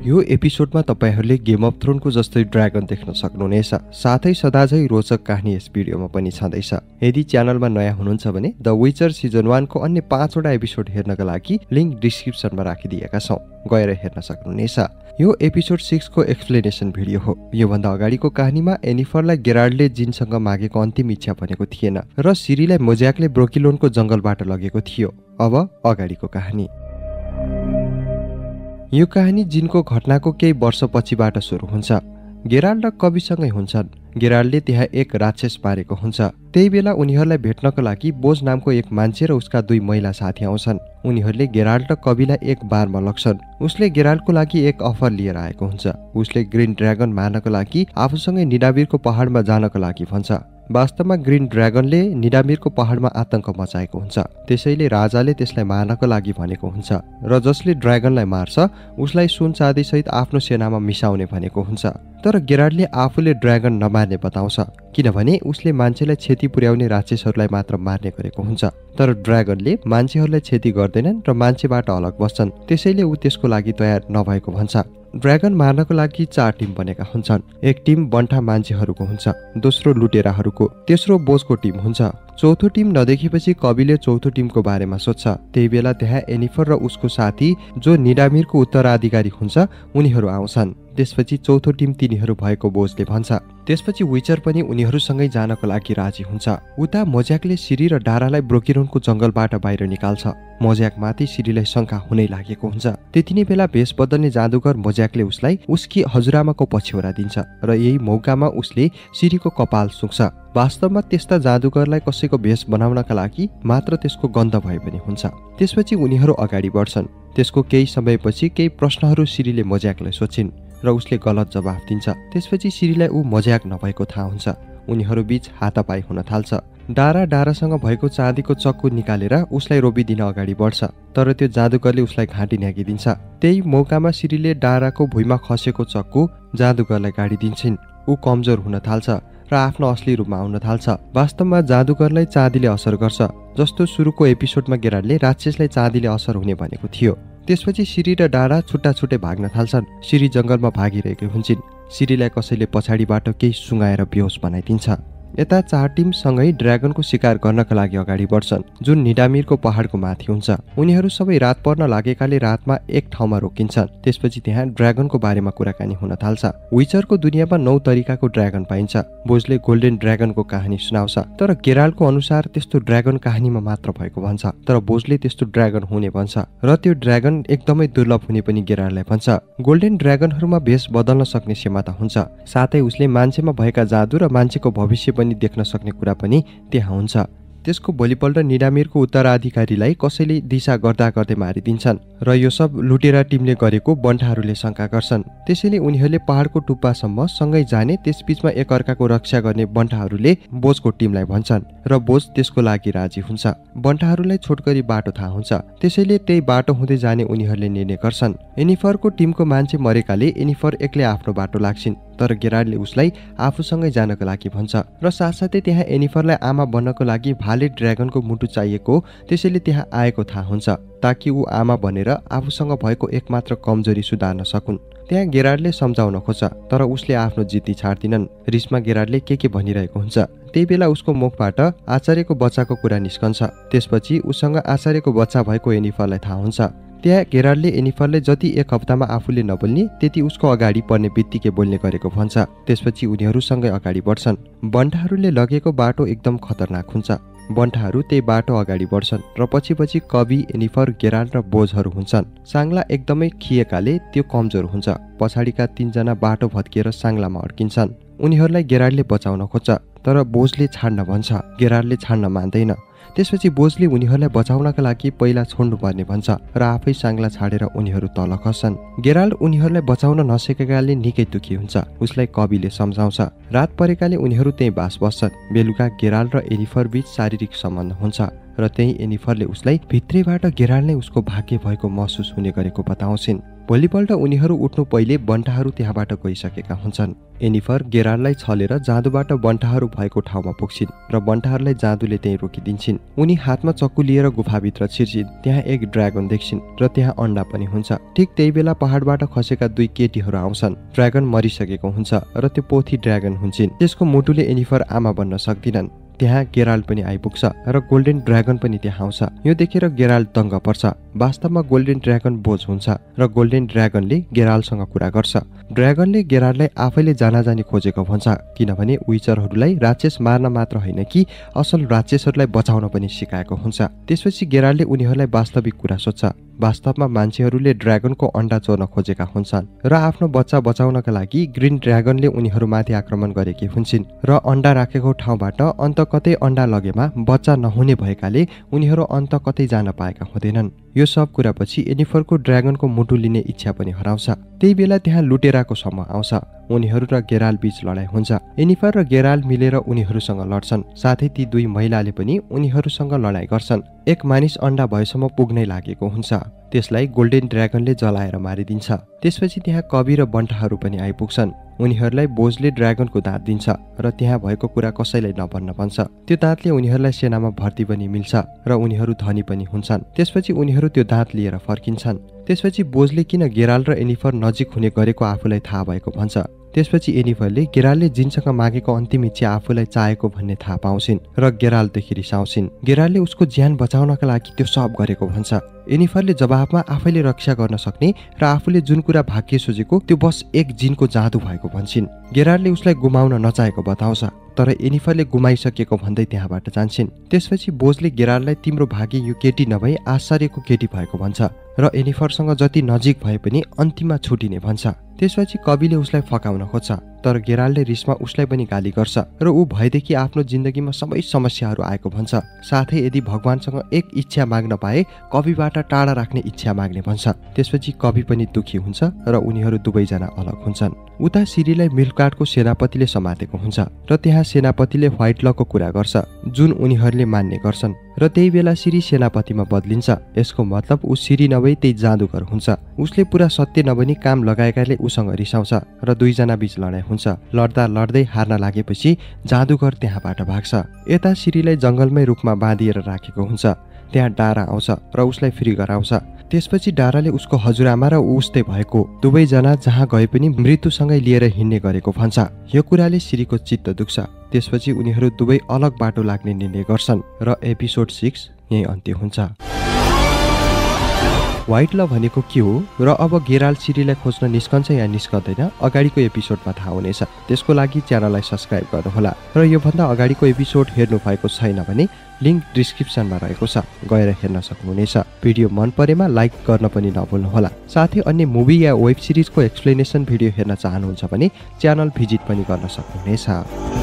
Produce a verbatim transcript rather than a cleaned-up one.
यो एपिसोडमा तपाईहरूले गेम अफ थ्रोनको जस्तै ड्रागन देख्न सक्नुहुनेछ। साथै सदाझै रोचक कहानी यस भिडियोमा पनि छँदैछ। यदि च्यानलमा नयाँ हुनुहुन्छ भने द विचर सिजन वन को अन्य पाँचवटा एपिसोड हेर्नका लागि लिंक डिस्क्रिप्सनमा राखिदिएका छौँ, गएर हेर्न सक्नुहुनेछ। यो एपिसोड सिक्स को एक्सप्लेनेसन भिडियो हो। योभन्दा अगाडिको कहानीमा एनिफरलाई गेराल्डले जिनसँग मागेको अन्तिम इच्छा भनेको थिएन र सिरीलाई मोज्याकले ब्रोकिलोनको जंगलबाट लगेको थियो। अब अगाडिको कहानी। यो कहानी जिनको घटनाको केही वर्षपछिबाट सुरु हुन्छ। गेराल्ड र कविसँगै हुन्छन्। गेराल्डले त्यहाँ एक राक्षस मारेको हुन्छ। त्यही बेला उनीहरूलाई भेट्नको लागि बोज नामको एक मान्छे र उसका दुई महिला साथी आउँछन्। उनीहरूले गेराल्ड र कविलाई एक बारमा लग्छन्। उसले गेराल्डको लागि एक अफर लिएर आएको हुन्छ। उसले ग्रीन ड्रागन मार्नको लागि आफूसँगै निडामिरको पहाडमा जानको लागि भन्छ। वास्तवमा ग्रीन ड्रागनले निडामिरको पहाडमा आतंक मचाएको हुन्छ। त्यसैले राजाले त्यसलाई मार्नको लागि भनेको हुन्छ र जसले ड्रागनलाई मार्छ उसलाई सुन चाँदी सहित आफ्नो सेनामा मिसाउने भनेको हुन्छ। तर गेराल्डले आफूले ड्रागन नमार्ने बताउँछ, किनभने उसले मान्छेलाई क्षति पुर्याउने राक्षसहरूलाई मात्र मार्ने गरेको हुन्छ। तर ड्रागनले मान्छेहरूलाई क्षति गर्दैनन् र मान्छेबाट अलग बस्छन्, त्यसैले ऊ त्यसको लागि तयार नभएको भन्छ। ड्रागन मार्नको लागि चार टिम बनेका हुन्छन्। एक टिम बन्ठा मान्छेहरूको हुन्छ, दोस्रो लुटेराहरूको, तेस्रो बोजको टिम हुन्छ। चौथो टिम नदेखेपछि कविले चौथो टिमको बारेमा सोध्छ। त्यही बेला त्यहाँ एनिफर र उसको साथी जो निडामिरको उत्तराधिकारी हुन्छ उनीहरू आउँछन्। त्यसपछि चौथो टिम तिनीहरू भएको बोजले भन्छ। त्यसपछि विचर पनि उनीहरूसँगै जानको लागि राजी हुन्छ। उता मोज्याकले सिरी र डारालाई ब्रोकिलोनको जंगलबाट बाहिर निकाल्छ। मोज्याक माथि सिरीलाई शंका हुनै लागेको हुन्छ। त्यति नै बेला भेष बदल्ने जादुगर मोज्याकले उसलाई उसकी हजुरआमाको पछ्यौरा दिन्छ र यही मौकामा उसले सिरीको कपाल सुक्छ। वास्तवमा त्यस्ता जादुगरलाई कसैको भेष बनाउनका लागि मात्र त्यसको गन्ध भए पनि हुन्छ। त्यसपछि उनीहरू अगाडि बढ्छन्। त्यसको केही समयपछि केही प्रश्नहरू सिरीले मोज्याकलाई सोध्छिन् र उसले गलत जवाफ दिन्छ। त्यसपछि सिरीलाई ऊ मोज्याक नभएको थाहा हुन्छ। उनीहरू बीच हातापाई हुन थाल्छ। डारा डारासँग भएको चाँदीको चक्कु निकालेर उसलाई रोबिदिन अगाडि बढ्छ, तर त्यो जादुगरले उसलाई घाँटी न्यागिदिन्छ। त्यही मौकामा सिरीले डाराको भुइँमा खसेको चक्कु जादुगरलाई गाडिदिन्छन्। ऊ कमजोर हुन थाल्छ र आफ्नो असली रूपमा आउन थाल्छ। वास्तवमा जादुगरलाई चाँदीले असर गर्छ, जस्तो सुरुको एपिसोडमा गेराल्डले राक्षसलाई चाँदीले असर हुने भनेको थियो। त्यसपछि सिरी र डारा छुट्टा छुट्टै भाग्न थाल्छन्। सिरी जंगलमा भागिरहेकी हुन्छन्। सिरीलाई कसैले पछाडिबाट केही सुँगाएर बेहोस बनाइदिन्छ। यता चार टिम सँगै ड्रागनको शिकार गर्नका लागि अगाडि बढ्छन्, जुन निडामिरको पहाडको माथि हुन्छ। उनीहरू सबै रात पर्न लागेकाले रातमा एक ठाउँमा रोकिन्छन्। त्यसपछि त्यहाँ ड्रागनको बारेमा कुराकानी हुन थाल्छ। विचरको दुनियाँमा नौ तरिकाको ड्रागन पाइन्छ। बोजले गोल्डन ड्रागनको कहानी सुनाउँछ, तर गेराल्डको अनुसार त्यस्तो ड्रागन कहानीमा मात्र भएको भन्छ, तर बोजले त्यस्तो ड्रागन हुने भन्छ र त्यो ड्रागन एकदमै दुर्लभ हुने पनि गेराल्डलाई भन्छ। गोल्डन ड्रागनहरूमा भेष बदल्न सक्ने क्षमता हुन्छ, साथै उसले मान्छेमा भएका जादु र मान्छेको भविष्य पनि देख्न सक्ने कुरा पनि त्यहाँ हुन्छ। त्यसको भोलिपल्ट निडामिरको उत्तराधिकारीलाई कसैले दिशा गर्दा गर्दै मारिदिन्छन् र यो सब लुटेरा टिमले गरेको बन्ठाहरूले शंका गर्छन्। त्यसैले उनीहरूले पहाडको टुप्पासम्म सँगै जाने, त्यसबीचमा एकअर्काको रक्षा गर्ने बन्ठाहरूले बोजको टिमलाई भन्छन् र बोज त्यसको लागि राजी हुन्छ। बन्ठाहरूलाई छोटकरी बाटो थाहा हुन्छ, त्यसैले त्यही बाटो हुँदै जाने उनीहरूले निर्णय गर्छन्। एनिफरको टिमको मान्छे मरेकाले एनिफर एक्लै आफ्नो बाटो लाग्छिन्, तर गेराल्डले उसलाई आफूसँगै जानको लागि भन्छ र साथसाथै त्यहाँ एनिफरलाई आमा बन्नको लागि भाले ड्रागनको मुटु चाहिएको, त्यसैले त्यहाँ आएको थाहा हुन्छ ताकि ऊ आमा बनेर आफूसँग भएको एकमात्र कमजोरी सुधार्न सकुन्। त्यहाँ गेराल्डले सम्झाउन खोज्छ, तर उसले आफ्नो जिद्दी छाड्दिनन्। रिसमा गेराल्डले के के भनिरहेको हुन्छ। त्यही बेला उसको मुखबाट आचार्यको बच्चाको कुरा निस्कन्छ। त्यसपछि उसँग आचार्यको बच्चा भएको एनिफरलाई थाहा हुन्छ। त्यहाँ गेराल्डले एनिफरले जति एक हप्तामा आफूले नबोल्ने त्यति उसको अगाडि पर्ने बित्तिकै बोल्ने गरेको भन्छ। त्यसपछि उनीहरूसँगै अगाडि बढ्छन्। बन्ठाहरूले लगेको बाटो एकदम खतरनाक हुन्छ। बन्ठाहरू त्यही बाटो अगाडि बढ्छन् र पछि पछि कवि, एनिफर, गेराल्ड र बोजहरू हुन्छन्। साङ्ला एकदमै खिएकाले त्यो कमजोर हुन्छ। पछाडिका तीनजना बाटो भत्किएर साङ्लामा अड्किन्छन्। उनीहरूलाई गेराल्डले बचाउन खोज्छ, तर बोजले छाड्न भन्छ। गेराल्डले छाड्न मान्दैन। त्यसपछि बोजले उनीहरूलाई बचाउनका लागि पहिला छोड्नुपर्ने भन्छ र आफै साङ्ला छाडेर उनीहरू तल खस्छन्। गेराल्ड उनीहरूलाई बचाउन नसकेकाले निकै दुखी हुन्छ। उसलाई कविले सम्झाउँछ। रात परेकाले उनीहरू त्यही बास बस्छन्। बेलुका गेराल्ड र एनिफर बीच शारीरिक सम्बन्ध हुन्छ र त्यही एनिफरले उसलाई भित्रैबाट गेराल्ड नै उसको भाग्य भएको महसुस हुने गरेको बताउँछिन्। भोलिपल्ट उनीहरू उठ्नु पहिले बन्टाहरू त्यहाँबाट गइसकेका हुन्छन्। एनिफर गेराल्डलाई छलेर जादुबाट बन्टाहरू भएको ठाउँमा पुग्छिन् र बन्टाहरूलाई जादुले त्यहीँ रोकिदिन्छन्। उनी हातमा चक्कु लिएर गुफाभित्र छिर्छिन्। त्यहाँ एक ड्रागन देख्छिन् र त्यहाँ अन्डा पनि हुन्छ। ठिक त्यही बेला पहाडबाट खसेका दुई केटीहरू आउँछन्। ड्रागन मरिसकेको हुन्छ र त्यो पोथी ड्रागन हुन्छन्। त्यसको मुटुले एनिफर आमा बन्न सक्दिनन्। त्यहाँ गेराल्ड पनि आइपुग्छ र गोल्डन ड्रागन पनि त्यहाँ आउँछ। यो देखेर गेराल्ड दङ्ग पर्छ। वास्तवमा गोल्डन ड्रागन बोझ हुन्छ र गोल्डन ड्रागनले गेराल्डसँग कुरा गर्छ। ड्रागनले गेराल्डलाई आफैले जानाजानी खोजेको भन्छ, किनभने विचरहरूलाई राक्षस मार्न मात्र होइन कि असल राक्षसहरूलाई बचाउन पनि सिकाएको हुन्छ। त्यसपछि गेराल्डले उनीहरूलाई वास्तविक कुरा सोध्छ। वास्तवमा मान्छेहरूले ड्रागनको अन्डा चोर्न खोजेका हुन्छन् र आफ्नो बच्चा बचाउनका लागि ग्रीन ड्रागनले उनीहरूमाथि आक्रमण गरेकी हुन्छन् र अन्डा राखेको ठाउँबाट अन्त कतै अन्डा लगेमा बच्चा नहुने भएकाले उनीहरू अन्त कतै जान पाएका हुँदैनन्। यो सब कुरा पछि एनिफरको ड्रागनको मुटु लिने इच्छा पनि हराउँछ। त्यही बेला त्यहाँ लुटेराको समूह आउँछ। उनीहरू र गेराल्ड बीच लडाई हुन्छ। एनिफर र गेराल्ड मिलेर उनीहरूसँग लड्छन्। साथै ती दुई महिलाले पनि उनीहरूसँग लडाई गर्छन्। एक मानिस अन्डा भएसम्म पुग्नै लागेको हुन्छ। त्यसलाई गोल्डन ड्रागनले जलाएर मारिदिन्छ। त्यसपछि त्यहाँ कवि र बन्टाहरू पनि आइपुग्छन्। उनीहरूलाई बोझले ड्रागनको दाँत दिन्छ र त्यहाँ भएको कुरा कसैलाई नभन्न भन्छ। त्यो दाँतले उनीहरूलाई सेनामा भर्ती पनि मिल्छ र उनीहरू धनी पनि हुन्छन्। त्यसपछि उनीहरू त्यो दाँत लिएर फर्किन्छन्। त्यसपछि बोझले किन गेराल्ड र एनिफर नजिक हुने गरेको आफूलाई थाहा भएको भन्छ। त्यसपछि एनिफरले गेराल्डले जिनसँग मागेको अन्तिम इच्छा आफूलाई चाहेको भन्ने थाहा पाउँछिन् र गेराल्डदेखि रिसाउँछिन्। गेराल्डले उसको ज्यान बचाउनका लागि त्यो सब गरेको भन्छ। एनिफरले जवाफमा आफैले रक्षा गर्न सक्ने र आफूले जुन कुरा भाग्य सोचेको त्यो बस एक जिनको जादु भएको भन्छन्। गेराल्डले उसलाई गुमाउन नचाहेको बताउँछ, तर एनिफरले गुमाइसकेको भन्दै त्यहाँबाट जान्छन्। त्यसपछि बोझले गेराल्डलाई तिम्रो भाग्य यो केटी नभई आश्चर्यको केटी भएको भन्छ र एनिफरसँग जति नजिक भए पनि अन्तिममा छुटिने भन्छ। त्यसपछि कविले उसलाई फकाउन खोज्छ, तर गेराल्डले रिसमा उसलाई पनि गाली गर्छ र ऊ भएदेखि आफ्नो जिन्दगीमा सबै समस्याहरू आएको भन्छ। साथै यदि भगवानसँग एक इच्छा माग्न पाए कविबाट टाढा राख्ने इच्छा माग्ने भन्छ। त्यसपछि कवि पनि दुखी हुन्छ र उनीहरू दुवैजना अलग हुन्छन्। उता सिरीलाई मिल्फगार्डको सेनापतिले समातेको हुन्छ र त्यहाँ सेनापतिले व्हाइट लको कुरा गर्छ जुन उनीहरूले मान्ने गर्छन् र त्यही बेला सिरी सेनापतिमा बदलिन्छ। यसको मतलब ऊ सिरी नभई त्यही जादुगर हुन्छ। उसले पुरा सत्य नभनी काम लगाएकाले उसँग रिसाउँछ र दुईजना बीच लडाई हुन्छ। लड्दा लड्दै हार्न लागेपछि जादुगर त्यहाँबाट भाग्छ। यता सिरीलाई जंगलमै रुखमा बाँधिएर राखेको हुन्छ। त्यहाँ डारा आउँछ र उसलाई फ्री गराउँछ। त्यसपछि डाराले उसको हजुरआमा र ऊ उस्तै भएको दुवैजना जहाँ गए पनि मृत्युसँगै लिएर हिँड्ने गरेको भन्छ। यो कुराले सिरीको चित्त दुख्छ। त्यसपछि उनीहरू दुवै अलग बाटो लाग्ने निर्णय गर्छन् र एपिसोड सिक्स यही अन्त्य हुन्छ। व्हाइट ल भनेको के हो र अब गेराल्ड सिरीलाई खोज्न निस्कन्छ या निस्कँदैन अगाडिको एपिसोडमा थाहा हुनेछ। त्यसको लागि च्यानललाई सब्स्क्राइब गर्नुहोला र योभन्दा अगाडिको एपिसोड हेर्नु भएको छैन भने लिङ्क डिस्क्रिप्सनमा रहेको छ, गएर हेर्न सक्नुहुनेछ। भिडियो मन परेमा लाइक गर्न पनि नभुल्नुहोला। साथै अन्य मुभी या वेब सिरिजको एक्सप्लेनेसन भिडियो हेर्न चाहनुहुन्छ भने च्यानल भिजिट पनि गर्न सक्नुहुनेछ।